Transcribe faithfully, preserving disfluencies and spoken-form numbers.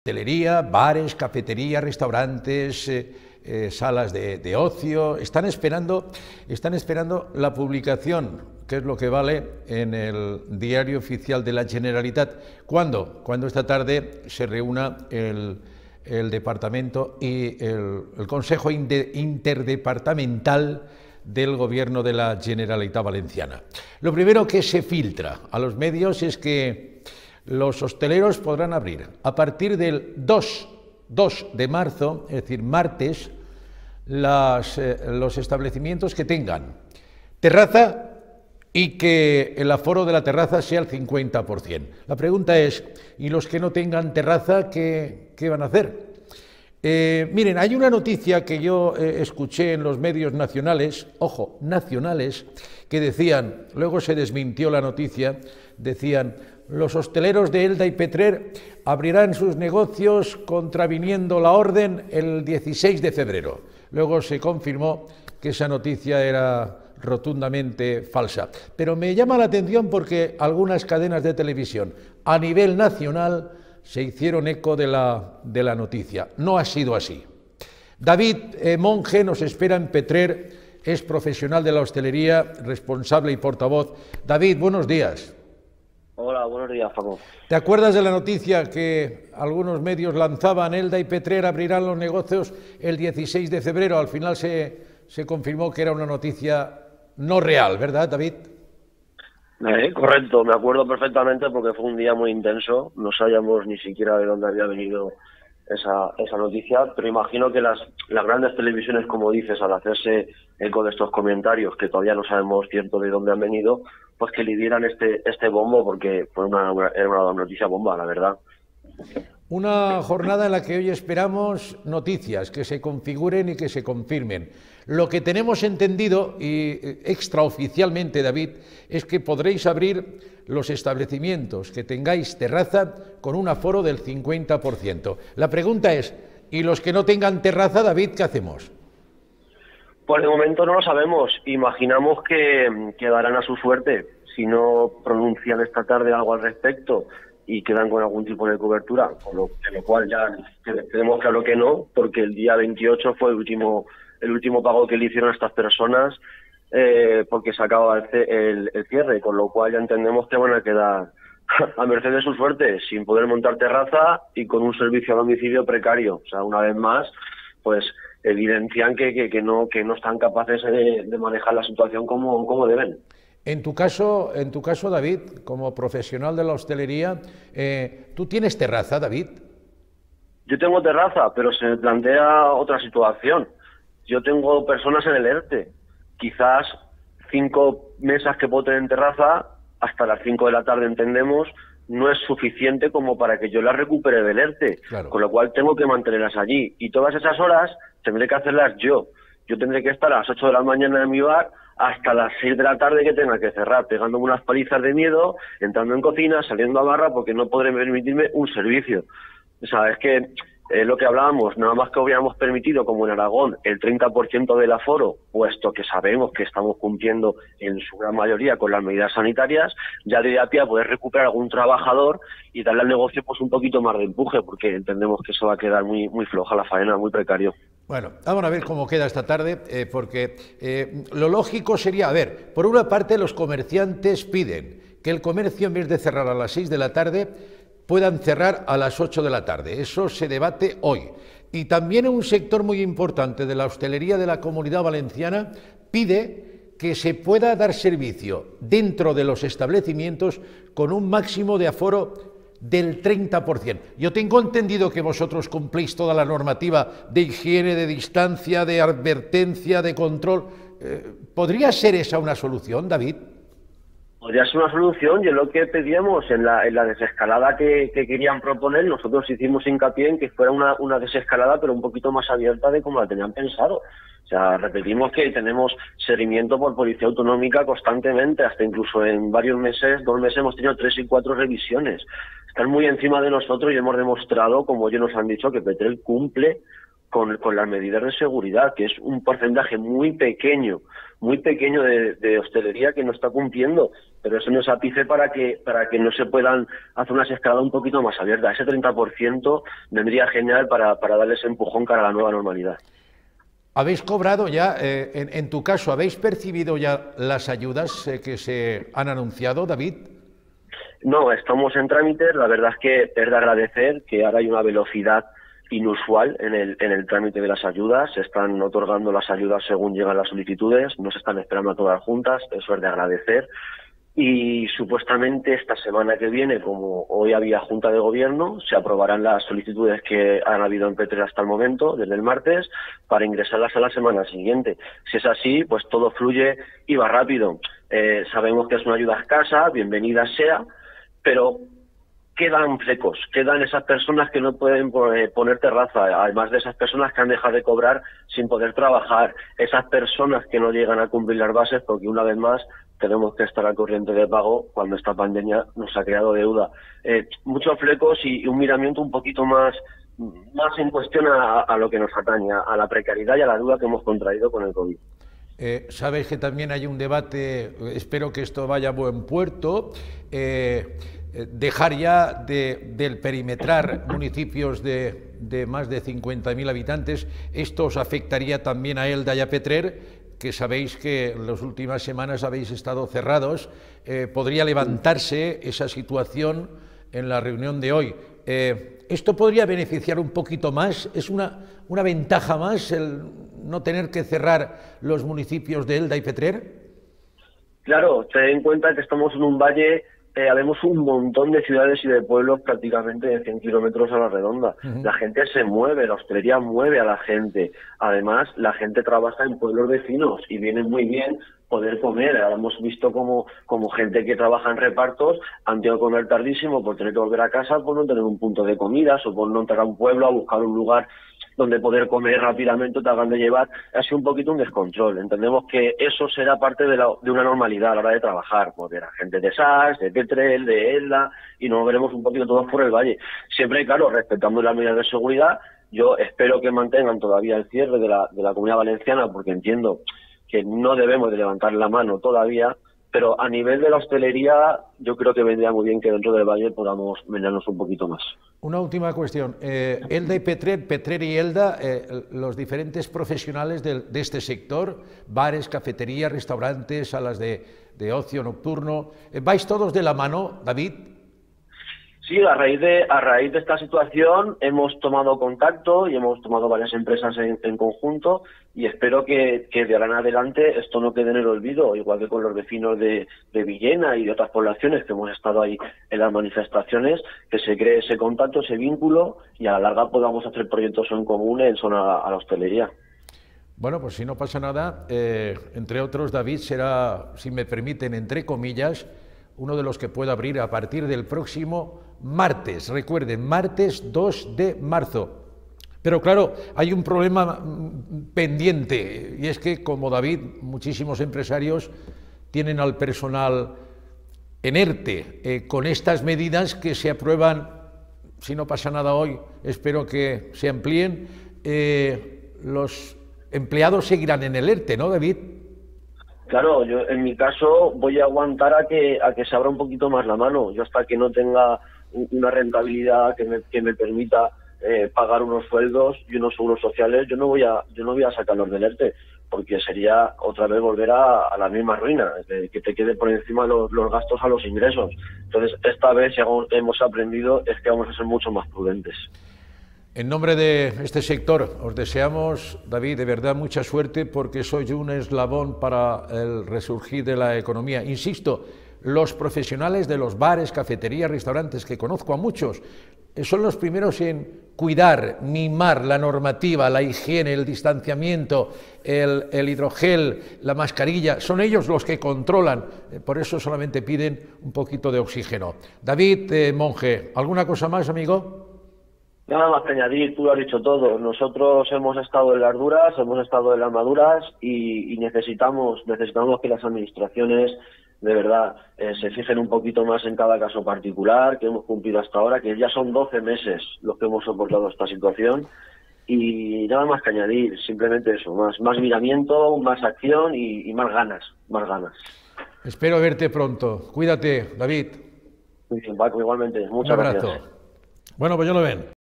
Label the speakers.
Speaker 1: hostelería, bares, cafeterías, restaurantes, eh, eh, salas de, de ocio, están esperando, están esperando la publicación, que es lo que vale, en el Diario Oficial de la Generalitat. ¿Cuándo? Cuando esta tarde se reúna el, el departamento y el, el Consejo Interdepartamental del Gobierno de la Generalitat Valenciana. Lo primero que se filtra a los medios es que los hosteleros podrán abrir a partir del dos de marzo, es decir, martes, las, eh, los establecimientos que tengan terraza y que el aforo de la terraza sea el cincuenta por ciento. La pregunta es, ¿y los que no tengan terraza, qué, qué van a hacer? Eh, miren, hay una noticia que yo eh, escuché en los medios nacionales, ojo, nacionales, que decían, luego se desmintió la noticia, decían, los hosteleros de Elda y Petrer abrirán sus negocios contraviniendo la orden el dieciséis de febrero. Luego se confirmó que esa noticia era rotundamente falsa. Pero me llama la atención porque algunas cadenas de televisión a nivel nacional se hicieron eco de la, de la noticia. No ha sido así. David eh, Monge nos espera en Petrer, es profesional de la hostelería, responsable y portavoz. David, buenos días.
Speaker 2: Hola, buenos días, Paco.
Speaker 1: ¿Te acuerdas de la noticia que algunos medios lanzaban? Elda y Petrer abrirán los negocios el dieciséis de febrero. Al final se, se confirmó que era una noticia no real, ¿verdad, David?
Speaker 2: Eh, correcto, me acuerdo perfectamente porque fue un día muy intenso. No sabíamos ni siquiera de dónde había venido esa, esa noticia, pero imagino que las, las grandes televisiones, como dices, al hacerse eco de estos comentarios, que todavía no sabemos cierto de dónde han venido, pues que le dieran este este bombo, porque fue una, una, era una noticia bomba, la verdad.
Speaker 1: Una jornada en la que hoy esperamos noticias que se configuren y que se confirmen. Lo que tenemos entendido, y extraoficialmente, David, es que podréis abrir los establecimientos que tengáis terraza con un aforo del cincuenta por ciento. La pregunta es, ¿y los que no tengan terraza, David, qué hacemos?
Speaker 2: Pues de momento no lo sabemos. Imaginamos que quedarán a su suerte si no pronuncian esta tarde algo al respecto y quedan con algún tipo de cobertura, con lo, de lo cual ya tenemos claro que no, porque el día veintiocho fue el último el último pago que le hicieron a estas personas, eh, porque se acaba el, el, el cierre, con lo cual ya entendemos que van a quedar a merced de su suerte, sin poder montar terraza y con un servicio a domicilio precario. O sea, una vez más, pues evidencian que, que, que no que no están capaces de, de manejar la situación como, como deben.
Speaker 1: En tu caso, en tu caso, David, como profesional de la hostelería, eh, ¿tú tienes terraza, David?
Speaker 2: Yo tengo terraza, pero se plantea otra situación. Yo tengo personas en el ERTE. Quizás cinco mesas que puedo tener en terraza, hasta las cinco de la tarde entendemos, no es suficiente como para que yo las recupere del ERTE. Claro. Con lo cual tengo que mantenerlas allí. Y todas esas horas tendré que hacerlas yo. Yo tendré que estar a las ocho de la mañana en mi bar hasta las seis de la tarde que tenga que cerrar, pegándome unas palizas de miedo, entrando en cocina, saliendo a barra, porque no podré permitirme un servicio. O sea, es que es eh, lo que hablábamos, nada más que hubiéramos permitido, como en Aragón, el treinta por ciento del aforo, puesto que sabemos que estamos cumpliendo en su gran mayoría con las medidas sanitarias, ya daría pie a poder recuperar algún trabajador y darle al negocio pues un poquito más de empuje, porque entendemos que eso va a quedar muy, muy floja la faena, muy precario.
Speaker 1: Bueno, vamos a ver cómo queda esta tarde, eh, porque eh, lo lógico sería, a ver, por una parte los comerciantes piden que el comercio, en vez de cerrar a las seis de la tarde, puedan cerrar a las ocho de la tarde. Eso se debate hoy. Y también un sector muy importante de la hostelería de la Comunidad Valenciana pide que se pueda dar servicio dentro de los establecimientos con un máximo de aforo del treinta por ciento. Yo tengo entendido que vosotros cumplís toda la normativa de higiene, de distancia, de advertencia, de control. Eh, ¿Podría ser esa una solución, David?
Speaker 2: Podría ser una solución. Yo lo que pedíamos en la, en la desescalada que, que querían proponer, nosotros hicimos hincapié en que fuera una, una desescalada, pero un poquito más abierta de como la tenían pensado. O sea, repetimos que tenemos seguimiento por Policía Autonómica constantemente, hasta incluso en varios meses, dos meses hemos tenido tres y cuatro revisiones. Están muy encima de nosotros y hemos demostrado, como ellos nos han dicho, que Petrer cumple con, con las medidas de seguridad, que es un porcentaje muy pequeño, muy pequeño de, de hostelería que no está cumpliendo. pero eso nos apice para que para que no se puedan hacer unas escaladas un poquito más abiertas. Ese treinta por ciento vendría genial para, para darles empujón cara a la nueva normalidad.
Speaker 1: ¿Habéis cobrado ya, eh, en, en tu caso, habéis percibido ya las ayudas eh, que se han anunciado, David?
Speaker 2: No, estamos en trámites. La verdad es que es de agradecer que ahora hay una velocidad inusual en el, en el trámite de las ayudas. Se están otorgando las ayudas según llegan las solicitudes, no se están esperando a todas juntas, eso es de agradecer. Y supuestamente esta semana que viene, como hoy había Junta de Gobierno, se aprobarán las solicitudes que han habido en P tres hasta el momento, desde el martes, para ingresarlas a la semana siguiente. Si es así, pues todo fluye y va rápido. Eh, sabemos que es una ayuda escasa, bienvenida sea, pero quedan flecos, quedan esas personas que no pueden poner terraza, además de esas personas que han dejado de cobrar sin poder trabajar, esas personas que no llegan a cumplir las bases, porque una vez más tenemos que estar al corriente de pago cuando esta pandemia nos ha creado deuda. Eh, muchos flecos y, y un miramiento un poquito más, más en cuestión a, a lo que nos atañe, a la precariedad y a la deuda que hemos contraído con el COVID.
Speaker 1: Eh, sabes que también hay un debate, espero que esto vaya a buen puerto, eh, dejar ya de, del perimetrar municipios de, de más de cincuenta mil habitantes. Esto os afectaría también a Elda y a Petrer, que sabéis que en las últimas semanas habéis estado cerrados. Eh, podría levantarse esa situación en la reunión de hoy. Eh, ¿Esto podría beneficiar un poquito más? ¿Es una, una ventaja más el no tener que cerrar los municipios de Elda y Petrer?
Speaker 2: Claro, ten en cuenta que estamos en un valle, eh, habemos un montón de ciudades y de pueblos prácticamente de cien kilómetros a la redonda. Uh-huh. La gente se mueve, la hostelería mueve a la gente. Además, la gente trabaja en pueblos vecinos y viene muy bien poder comer. Ahora hemos visto como, como gente que trabaja en repartos han tenido que comer tardísimo por tener que volver a casa, por no tener un punto de comidas o por no entrar a un pueblo a buscar un lugar donde poder comer rápidamente, te hagan de llevar. Ha sido un poquito un descontrol. Entendemos que eso será parte de, la, de una normalidad a la hora de trabajar, porque la gente de S A S, de Petrel, de Elda, y nos veremos un poquito todos por el valle. Siempre, claro, respetando las medidas de seguridad. Yo espero que mantengan todavía el cierre de la, de la Comunidad Valenciana, porque entiendo que no debemos de levantar la mano todavía, pero a nivel de la hostelería yo creo que vendría muy bien que dentro del valle podamos vendernos un poquito más.
Speaker 1: Una última cuestión. Eh, Elda y Petrer, Petrer y Elda, eh, los diferentes profesionales de, de este sector, bares, cafeterías, restaurantes, salas de, de ocio nocturno, eh, ¿vais todos de la mano, David?
Speaker 2: Sí, a raíz de a raíz de esta situación hemos tomado contacto y hemos tomado varias empresas en, en conjunto y espero que, que de ahora en adelante esto no quede en el olvido, igual que con los vecinos de, de Villena y de otras poblaciones que hemos estado ahí en las manifestaciones, que se cree ese contacto, ese vínculo y a la larga podamos hacer proyectos en común en zona a la hostelería.
Speaker 1: Bueno, pues si no pasa nada, eh, entre otros, David será, si me permiten, entre comillas, uno de los que pueda abrir a partir del próximo martes. Recuerden, martes dos de marzo. Pero claro, hay un problema pendiente, y es que, como David, muchísimos empresarios tienen al personal en ERTE. Eh, con estas medidas que se aprueban, si no pasa nada hoy, espero que se amplíen, eh, los empleados seguirán en el ERTE, ¿no, David?
Speaker 2: Claro, yo en mi caso voy a aguantar a que a que se abra un poquito más la mano. Yo hasta que no tenga una rentabilidad que me, que me permita eh, pagar unos sueldos y unos seguros sociales, yo no voy a yo no voy a sacarlos del ERTE, porque sería otra vez volver a, a la misma ruina, de que te quede por encima los, los gastos a los ingresos. Entonces, esta vez si hemos aprendido es que vamos a ser mucho más prudentes.
Speaker 1: En nombre de este sector, os deseamos, David, de verdad mucha suerte, porque soy un eslabón para el resurgir de la economía. Insisto, los profesionales de los bares, cafeterías, restaurantes, que conozco a muchos, son los primeros en cuidar, mimar la normativa, la higiene, el distanciamiento, el, el hidrogel, la mascarilla. Son ellos los que controlan, por eso solamente piden un poquito de oxígeno. David eh, Monge, ¿alguna cosa más, amigo?
Speaker 2: Nada más que añadir, tú lo has dicho todo. Nosotros hemos estado en las duras, hemos estado en las maduras y, y necesitamos necesitamos que las administraciones de verdad eh, se fijen un poquito más en cada caso particular que hemos cumplido hasta ahora, que ya son doce meses los que hemos soportado esta situación. Y nada más que añadir, simplemente eso, más, más miramiento, más acción y, y más ganas, más ganas.
Speaker 1: Espero verte pronto. Cuídate, David.
Speaker 2: Muy bien, Paco, igualmente. Muchas
Speaker 1: Un abrazo.
Speaker 2: gracias.
Speaker 1: Bueno, pues ya lo ven.